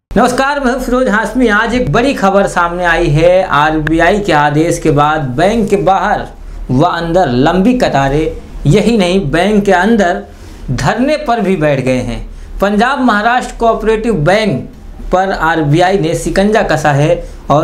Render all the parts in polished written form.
नमस्कार, मैं हूं फिरोज हाशमी। आज एक बड़ी खबर सामने आई है। आरबीआई के आदेश के बाद बैंक के बाहर व अंदर लंबी कतारें, यही नहीं बैंक के अंदर धरने पर भी बैठ गए हैं। पंजाब महाराष्ट्र कोऑपरेटिव बैंक पर आरबीआई ने शिकंजा कसा है और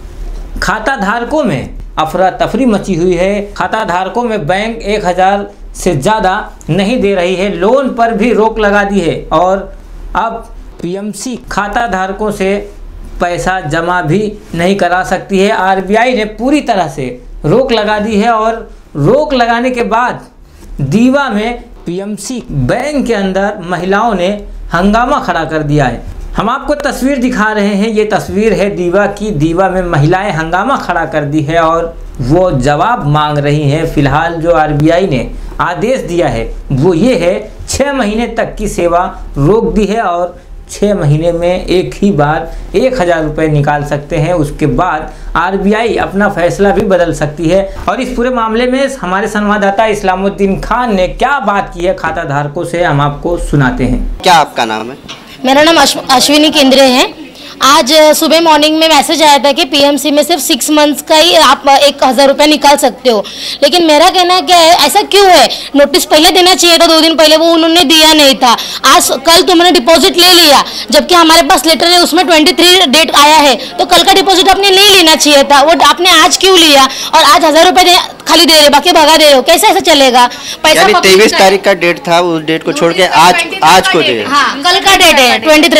खाता धारकों में अफरा तफरी मची हुई है। खाता धारकों में बैंक 1000 से ज़्यादा नहीं दे रही है, लोन पर भी रोक लगा दी है और अब पीएमसी खाता धारकों से पैसा जमा भी नहीं करा सकती है। आरबीआई ने पूरी तरह से रोक लगा दी है और रोक लगाने के बाद दीवा में पीएमसी बैंक के अंदर महिलाओं ने हंगामा खड़ा कर दिया है। हम आपको तस्वीर दिखा रहे हैं, ये तस्वीर है दीवा की। दीवा में महिलाएं हंगामा खड़ा कर दी है और वो जवाब मांग रही हैं। फिलहाल जो आरबीआई ने आदेश दिया है वो ये है, 6 महीने तक की सेवा रोक दी है और 6 महीने में एक ही बार 1000 रुपये निकाल सकते हैं। उसके बाद आरबीआई अपना फैसला भी बदल सकती है। और इस पूरे मामले में हमारे संवाददाता इस्लामुद्दीन खान ने क्या बात की है खाता धारकों से, हम आपको सुनाते हैं। क्या आपका नाम है? मेरा नाम अश्विनी केंद्रे है। आज सुबह मॉर्निंग में मैसेज आया था कि पीएमसी में सिर्फ 6 मंथ्स का ही आप 1000 रुपये निकाल सकते हो, लेकिन मेरा कहना क्या है, ऐसा क्यों है? नोटिस पहले देना चाहिए था, 2 दिन पहले, वो उन्होंने दिया नहीं था। आज कल तुमने डिपॉजिट ले लिया, जबकि हमारे पास लेटर है उसमें 23 डेट आया है, तो कल का डिपॉजिट आपने नहीं लेना चाहिए था, वो आपने आज क्यों लिया? और आज 1000 रुपये खाली दे रहे, बाकी भगा दे रहे हो, कैसे ऐसा चलेगा? पैसा 23 तारीख का डेट था, उस डेट को छोड़ के आज को दे। हाँ, कल का डेट है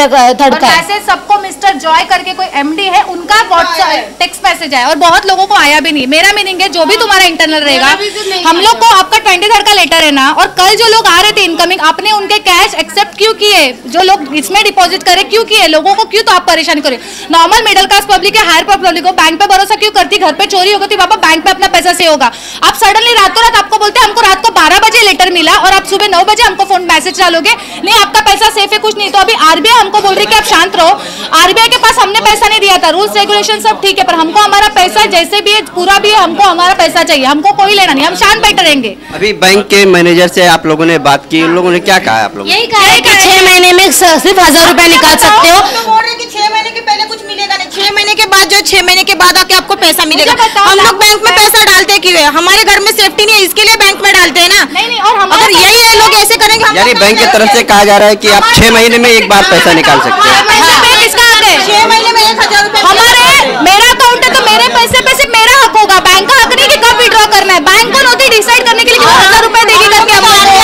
23 का। ऐसे सबको मिस्टर जॉय करके कोई एमडी है, उनका व्हाट्सएप टेक्स्ट मैसेज आया और बहुत लोगों को आया भी नहीं। मेरा मीनिंग है जो भी तुम्हारा इंटरनल रहेगा, हम लोग को आपका 23 का लेटर है ना, और कल जो लोग आ रहे थे इनकमिंग, आपने उनके कैश एक्सेप्ट क्यों किए? जो लोग इसमें डिपॉजिट करे क्यों किए? लोगों को क्यों तो आप परेशान करे? नॉर्मल मिडिल क्लास पब्लिक है, हायर पब्लिक को बैंक पे भरोसा क्यों करती? घर पे चोरी होगी बाबा, बैंक पे अपना पैसा से होगा। आप सडनली रातों रात आपको बोलते हैं हमको रात को 12 बजे लेटर मिला और आप सुबह 9 बजे हमको फोन मैसेज डालोगे नहीं आपका पैसा सेफ है, कुछ नहीं। तो अभी आरबीआई हमको बोल रही है कि आप शांत रहो। आरबीआई के पास हमने पैसा नहीं दिया था, रूल्स रेगुलेशन सब ठीक है, पर हमको हमारा पैसा जैसे भी है पूरा भी है, हमको हमारा पैसा चाहिए, हमको कोई लेना नहीं, हम शांत बैठे रहेंगे। अभी बैंक के मैनेजर से आप लोगों ने बात की, उन लोगों ने क्या कहा? आप लोग यही कहा है कि 6 महीने में सिर्फ 1000 रुपए निकाल सकते हो। तो बोल रहे कि 6 महीने के पहले कुछ मिलेगा नहीं, 6 महीने के बाद जो 6 महीने के बाद आके आपको पैसा मिलेगा। हम लोग बैंक में पैसा डालते क्यों है? हमारे घर में सेफ्टी नहीं है, इसके लिए बैंक में डालते हैं ना। नहीं, और अगर यही है लोग ऐसे करेंगे, यानी बैंक की तरफ से कहा जा रहा है कि आप 6 महीने में एक बार पैसा निकाल सकते हैं। 6 महीने में 1000 रुपए मेरा अकाउंट है तो मेरे पैसे पे सिर्फ मेरा हक होगा, बैंक का हक नहीं कि कब विड्रॉ करना है। बैंक को होती डिसाइड करने के लिए 1000 रुपए देगी करके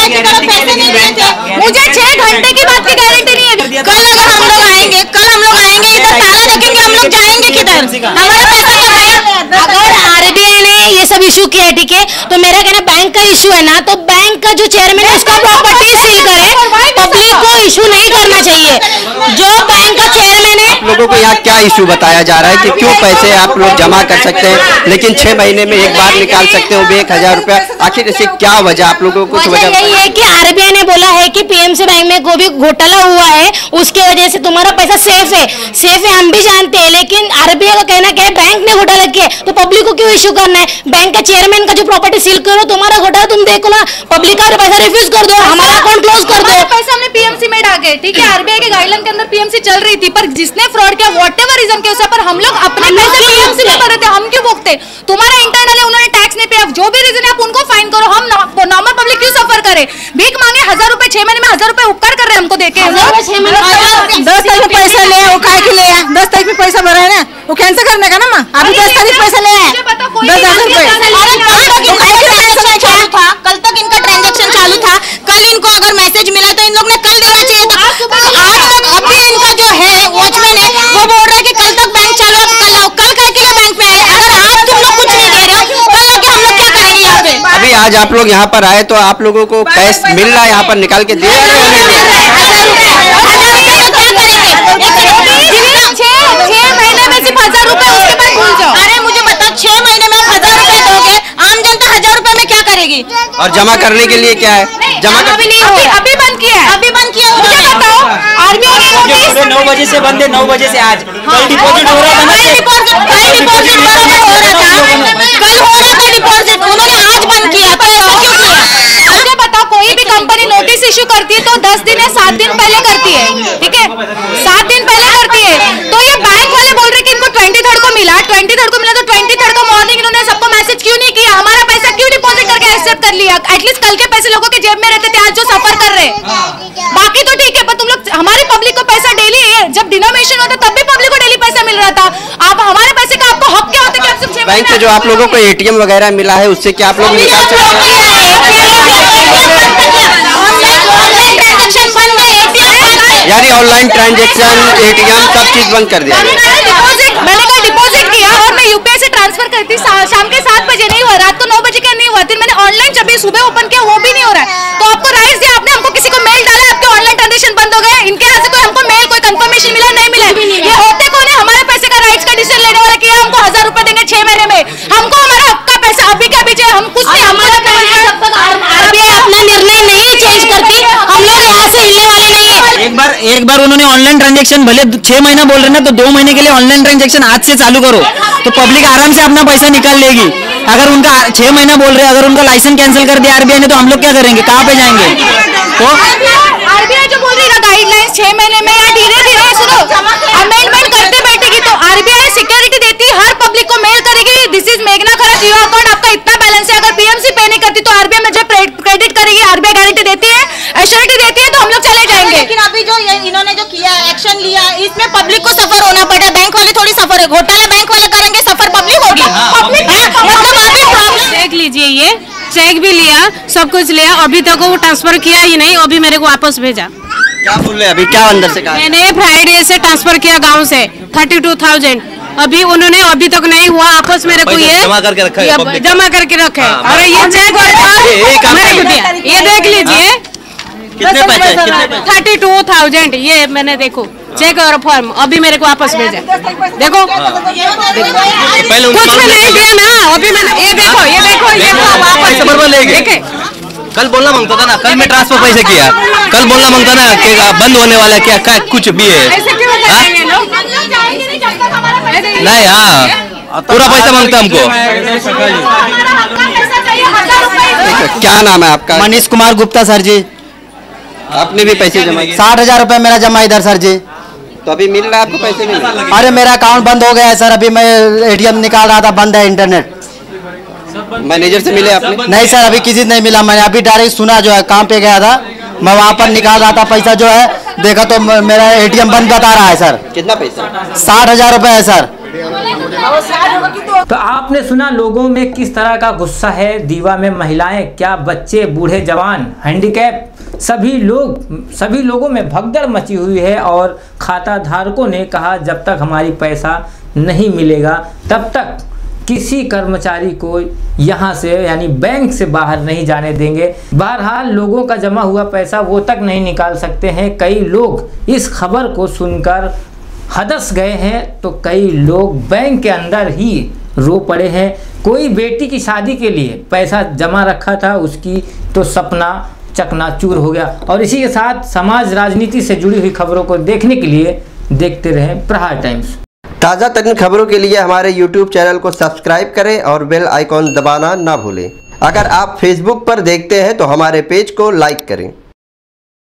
मुझे 6 घंटे की बात की गारंटी नहीं है। कल अगर हम लोग आएंगे, इधर ताला देखेंगे, हम लोग जाएंगे किधर? हमारा पैसा कब आएगा? अगर आरबीआई ने ये सब इशू किया है, ठीक है, तो मेरा कहना बैंक का इशू है ना, तो बैंक का जो चेयरमैन है उसका प्रॉपर्टी सील करे, पब्लिक को इशू नहीं करना चाहिए। जो बैंक का चेयरमैन है, लोगों को यहाँ क्या इशू बताया जा रहा है कि क्यों पैसे आप लोग जमा कर सकते हैं लेकिन 6 महीने में एक बार निकाल सकते हो 1000 रुपया? आखिर ऐसे क्या वजह? आप लोगों को कुछ वजह यही है कि आरबीआई ने बोला है कि पीएमसी बैंक में कोई भी घोटाला हुआ है उसकी वजह से तुम्हारा पैसा सेफ है, हम भी जानते हैं, लेकिन आरबीआई का कहना क्या है, बैंक ने घोटाला किया तो पब्लिक को क्यों इशू करना है? बैंक का चेयरमैन का जो प्रॉपर्टी सील करो, तुम्हारा घोटाला तुम देखो ना, पब्लिक का पैसा रिफ्यूज कर दो, हमारा अकाउंट क्लोज कर दो। पैसा हमने पीएमसी में डाले, ठीक है, आरबीआई के गाइडलाइन के अंदर पीएमसी चल रही थी, पर जिसने फ्रॉड किया व्हाटएवर रीजन के उस पर हम लोग अपने पैसे पीएमसी में भरे थे, हम क्यों भुगते? तुम्हारा इंटरनल है, उन्होंने टैक्स नहीं पे, जो भी रीजन है आप उनको फाइन करो, हम नॉर्मल पब्लिक क्यों सफर करे? भीख मांगे 1000 रुपए, 6 महीने में 1000 रुपए उपकार कर रहे हैं हमको देके। 10 तारीख में पैसा ले, वो काय के ले आया? 10 तारीख में पैसा भरा है ना, वो कैंसिल करने का ना माँ। अभी 10 तारीख पैसा ले आया, 10,000 रुपए। कल तक इनका ट्रांजेक्शन चालू था, कल इनको अगर मैसेज मिला तो इन लोग ने कल देना चाहिए था। आज तक अभी इनका जो है वॉचमैन है वो बोल रहा है कि कल तक बैंक चालू, कल आओ, कल का के लिए बैंक में आए। अगर आज तुम लोग कुछ नहीं दे रहे हो, कल आके हम लोग क्या करेंगे यहाँ पे? अभी आज आप लोग यहाँ पर आए तो आप लोगों को कैश मिल रहा है यहाँ पर निकाल के दिया? 6 महीने में सिर्फ 1000 रुपए, उसके बाद भूल जाओ। अरे मुझे बता, 6 महीने में 1000 रुपए दोगे, आम जनता 1000 रुपए में क्या करेगी? और जमा करने के लिए क्या है? जमा अभी नहीं हो, अभी बंद किया है, अभी बंद किया। मुझे बताओ, आरबीआई ने नोटिस 9 बजे से बंद है, 9 बजे से आज कल डिपॉजिट हो रहा था ना, कल डिपॉजिट बराबर हो रहा था, कल हो रहा था डिपॉजिट, उन्होंने आज बंद किया, तो ऐसा क्यों किया? मुझे बताओ, कोई भी कंपनी नोटिस इशू करती है तो 10 दिन या 7 दिन पहले करती है, ठीक है, 7 दिन पहले करती है। लिया, एटलीस्ट कल के पैसे लोगों के जेब में रहते थे आज जो सफर कर रहे हैं। बाकी तो ठीक है, पर तुम लोग हमारी पब्लिक को पैसा डेली, जब डिनोमिनेशन होता तब भी पब्लिक को डेली पैसा मिल रहा था। आप हमारे पैसे का आपको हक क्या होता है कि आप सिर्फ बैंक से जो आप लोगों को एटीएम वगैरह मिला है उससे क्या आप लोग निकाल सकते हैं? यानी ऑनलाइन ट्रांजेक्शन, एटीएम सब चीज बंद कर दिया। मैंने कहा डिपॉजिट किया और मैं यूपीआई से ट्रांसफर करती, शाम के 7 बजे नहीं हुआ, रात को 9 बजे का नहीं हुआ, फिर मैंने ऑनलाइन जब भी सुबह ओपन किया वो भी नहीं हो रहा है। तो आपको राइट दिया, आपने हमको किसी को मेल डाला, आपके ऑनलाइन ट्रांजेक्शन बंद हो गए, इनके यहाँ से कोई हमको मेल, कोई कंफर्मेशन मिला नहीं मिला। ये होते कौन है? हमारे पैसे का राइट्स का डिसीजन लेने वाला किया, हमको 1000 रुपए देंगे 6 महीने में, हमको हमारा हक का पैसा अभी का अभी चाहिए, हम कुछ नहीं, हमारा आरबीआई अपना निर्णय नहीं चेंज करती, हम लोग यहाँ से हिलने वाले नहीं है। एक बार उन्होंने ऑनलाइन ट्रांजेक्शन भले 6 महीना बोल रहे ना, तो 2 महीने के लिए ऑनलाइन ट्रांजेक्शन आज से चालू करो, तो पब्लिक आराम से अपना पैसा निकाल लेगी। अगर उनका 6 महीना बोल रहे हैं, अगर उनका लाइसेंस कैंसिल कर दिया आरबीआई ने, तो हम लोग क्या करेंगे, कहाँ पे जाएंगे? तो आरबीआई जो बोल रही है गाइडलाइंस 6 महीने में या धीरे धीरे सुनो अमेंडमेंट करते बैठेगी, तो आरबीआई सिक्योरिटी देती, हर पब्लिक को मेल करेगी, दिस इज मेघना खरा जियो अकाउंट, आपका इतना बैलेंस है, अगर पीएमसी पे नहीं करती तो आरबीआई में जो क्रेडिट करेगी, आरबीआई गारंटी देती है, एश्योरिटी देती है, तो हम लोग चले जाएंगे। लेकिन अभी जो इन्होंने जो किया एक्शन लिया, इसमें पब्लिक को सफर होना पड़ा, बैंक वाले थोड़ी सफर है, घोटाला बैंक वाले करेंगे, सफर पब्लिक होगी। देख लीजिए, ये चेक भी लिया, सब कुछ लिया, अभी तक वो ट्रांसफर किया ही नहीं, अभी मेरे को वापस भेजा। क्या बोल रहे हैं अभी, क्या अंदर से कहा? मैंने फ्राइडे से ट्रांसफर किया गांव से 32,000, अभी उन्होंने अभी तक नहीं हुआ, आपस मेरे को ये जमा करके रखा है, जमा करके रखे। और ये चेक ये देख लीजिए, कितने पैसे? 32,000 ये मैंने देखो चेक और फॉर्म, अभी मेरे को वापस भेजा। देखो कुछ भी नहीं दिया ना, अभी मैंने ये देखो ये वापस कल बोलना मांगता था ना, कल मैं ट्रांसफर पैसे किया, कल बोलना मांगता ना कि बंद होने वाला है, क्या कुछ भी है नहीं। हाँ, पूरा पैसा मांगता हमको। क्या नाम है आपका? मनीष कुमार गुप्ता सर जी। आपने भी पैसे जमा किए? 60,000 रुपए मेरा जमा इधर सर जी। तो अभी मिल रहा है आपको पैसे? मिल रहा है? अरे मेरा अकाउंट बंद हो गया है सर, अभी मैं एटीएम निकाल रहा था, बंद है इंटरनेट। मैनेजर से मिले आपने? नहीं सर, अभी किसी से नहीं मिला, मैंने अभी डायरेक्ट सुना, जो है काम पे गया था, मैं वहाँ पर निकाल रहा था पैसा, जो है देखा तो मेरा एटीएम बंद बता रहा है सर। कितना पैसा? 60,000 रुपए है सर। तो आपने सुना लोगों में किस तरह का गुस्सा है। दीवा में महिलाएं, क्या बच्चे, बूढ़े जवान, हैंडीकैप, सभी लोगों में भगदड़ मची हुई है। और खाता धारकों ने कहा जब तक हमारी पैसा नहीं मिलेगा तब तक किसी कर्मचारी को यहाँ से यानी बैंक से बाहर नहीं जाने देंगे। बहरहाल लोगों का जमा हुआ पैसा वो तक नहीं निकाल सकते हैं। कई लोग इस खबर को सुनकर हदस गए हैं तो कई लोग बैंक के अंदर ही रो पड़े हैं। कोई बेटी की शादी के लिए पैसा जमा रखा था, उसकी तो सपना चकनाचूर हो गया। और इसी के साथ समाज राजनीति से जुड़ी हुई खबरों को देखने के लिए देखते रहें प्रहार टाइम्स। ताज़ा तरीन खबरों के लिए हमारे YouTube चैनल को सब्सक्राइब करें और बेल आइकॉन दबाना ना भूलें। अगर आप Facebook पर देखते हैं तो हमारे पेज को लाइक करें।